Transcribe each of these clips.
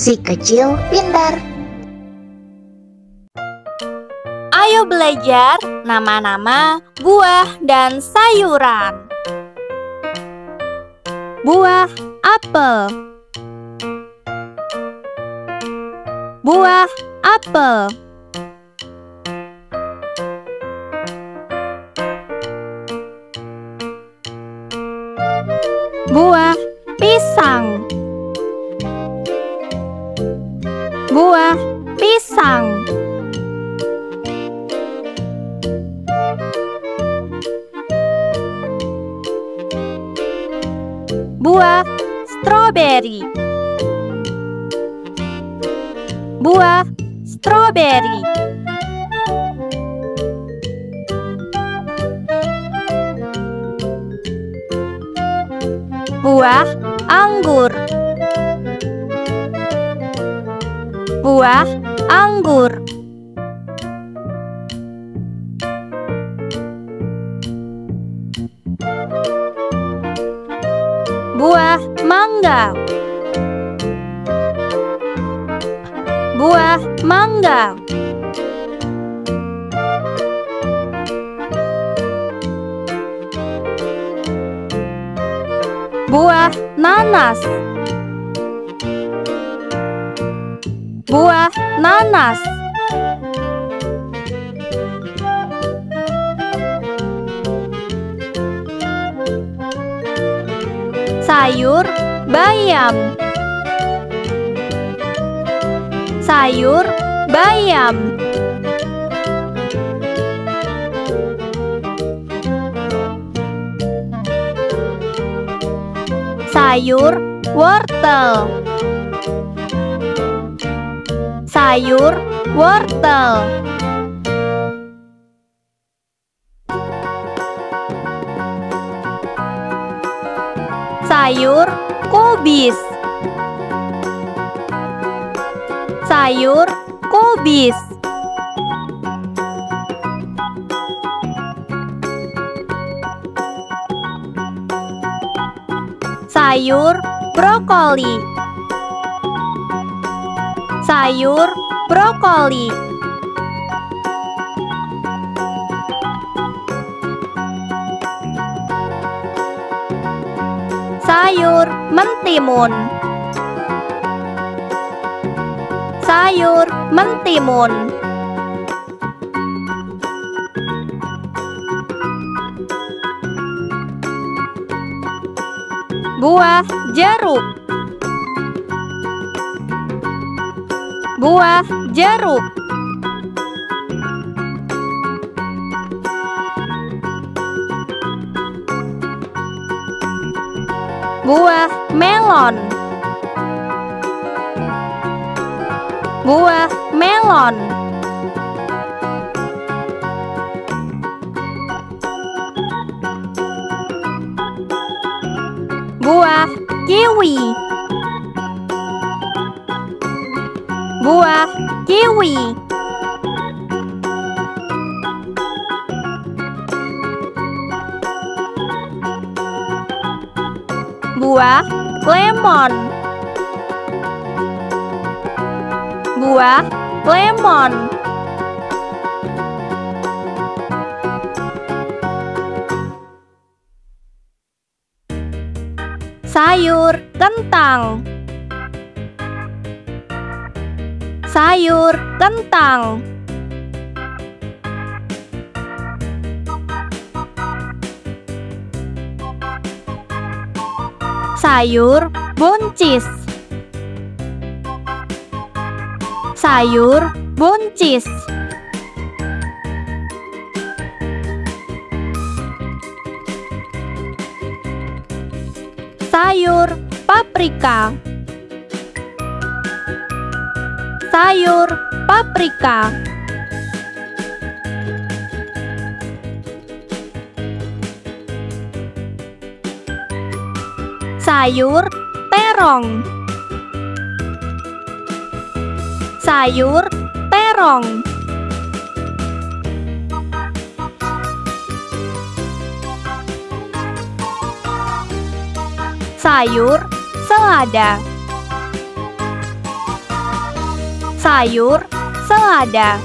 Si kecil pintar. Ayo belajar nama-nama buah dan sayuran. Buah apel. Buah apel. Buah pisang. Buah pisang. Buah stroberi. Buah stroberi. Buah anggur. Buah anggur. Buah mangga. Buah mangga. Buah nanas. Buah nanas. Sayur bayam. Sayur bayam. Sayur wortel. Sayur wortel. Sayur kubis. Sayur kubis. Sayur brokoli. Sayur brokoli. Sayur mentimun. Sayur mentimun. Buah jeruk. Buah jeruk. Buah melon. Buah melon. Buah kiwi. Buah kiwi. Buah lemon. Buah lemon. Sayur kentang. Sayur kentang. Sayur buncis. Sayur buncis. Sayur paprika. Sayur paprika. Sayur terong. Sayur terong. Sayur selada. sayur selada,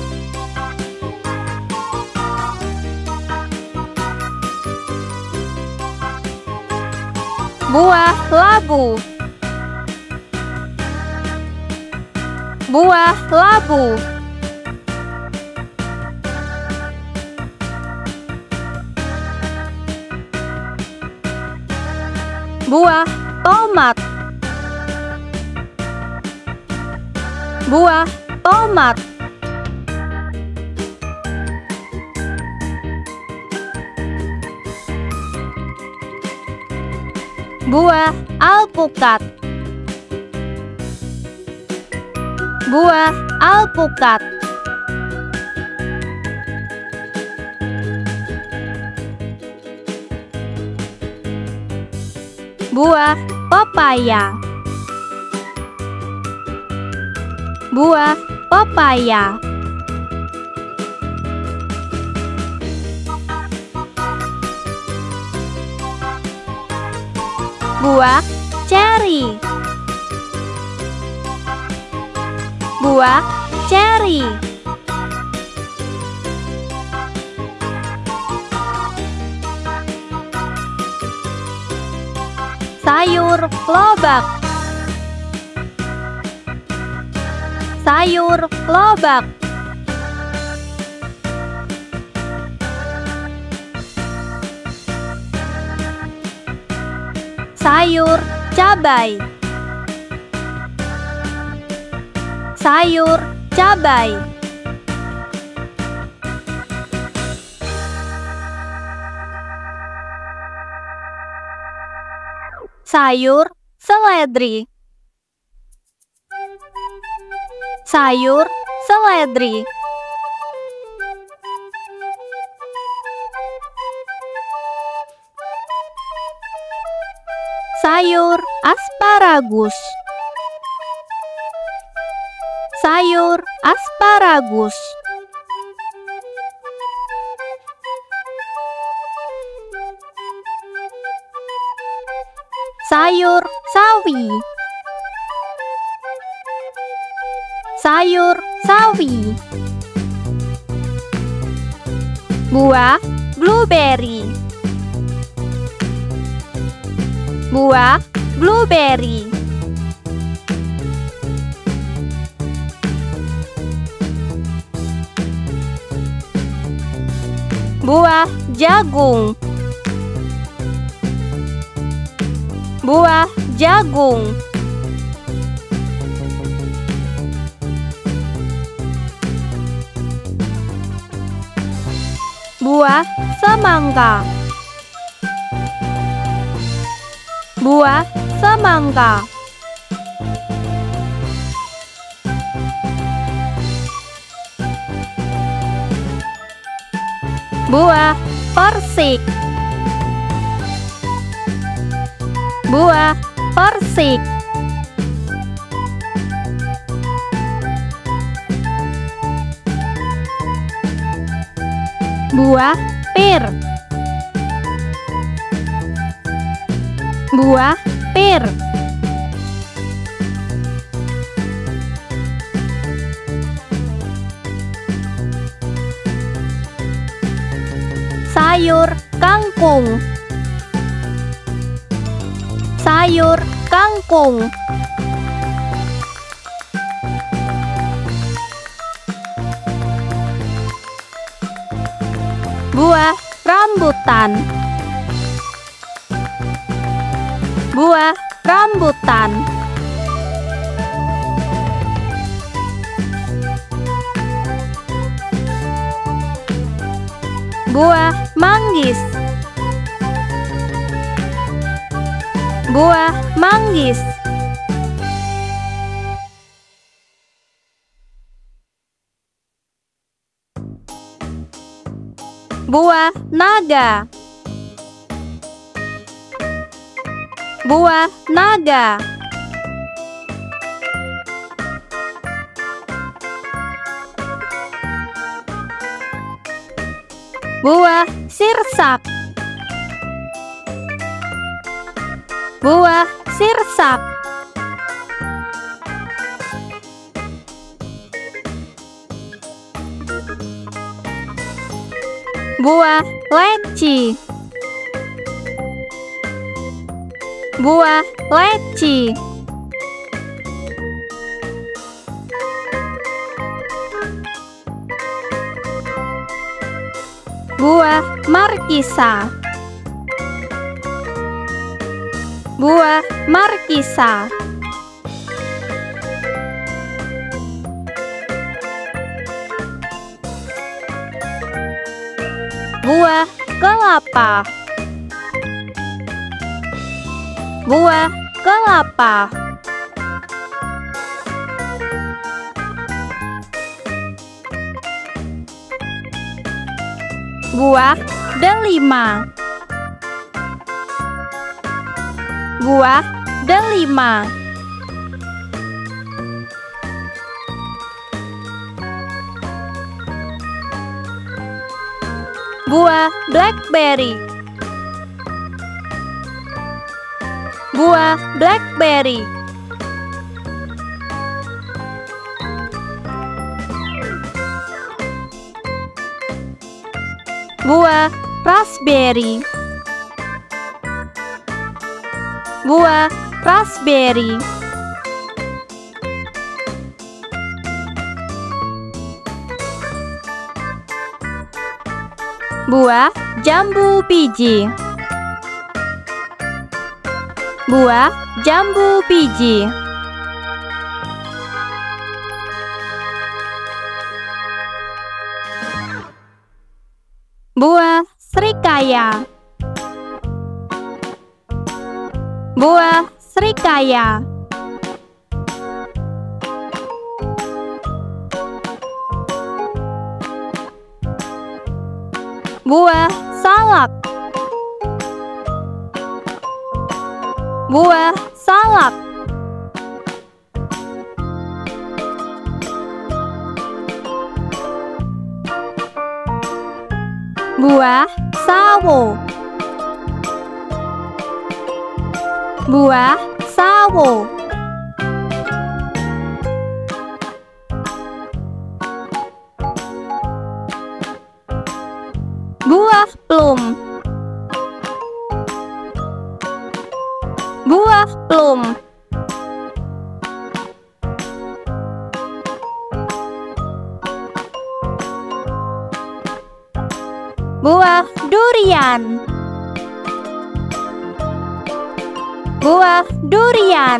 buah labu, buah labu, buah tomat, buah tomat, buah alpukat, buah alpukat, buah pepaya, buah pepaya, buah ceri, buah ceri, sayur lobak, sayur lobak, sayur cabai, sayur cabai, sayur seledri, sayur seledri, sayur asparagus, sayur asparagus, sayur sawi, sayur sawi, buah blueberry, buah blueberry, buah jagung, buah jagung, buah semangka, buah semangka, buah persik, buah persik, buah pir, buah pir, sayur kangkung, sayur kangkung, buah rambutan, buah rambutan, buah manggis, buah manggis, buah naga, buah naga, buah sirsak, buah sirsak, Buah leci. Buah leci. Buah markisa. Buah markisa. Buah kelapa. Buah kelapa. Buah delima. Buah delima. Buah blackberry. Buah blackberry. Buah raspberry. Buah raspberry. Buah jambu biji. Buah jambu biji. Buah serikaya. Buah serikaya. Buah salak. Buah salak. Buah sawo. Buah sawo. Buah plum. Buah plum. Buah durian. Buah durian.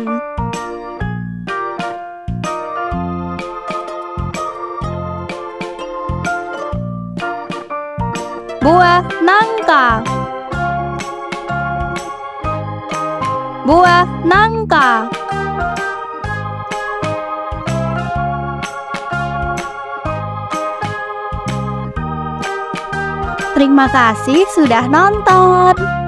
Buah nangka. Buah nangka. Terima kasih sudah nonton.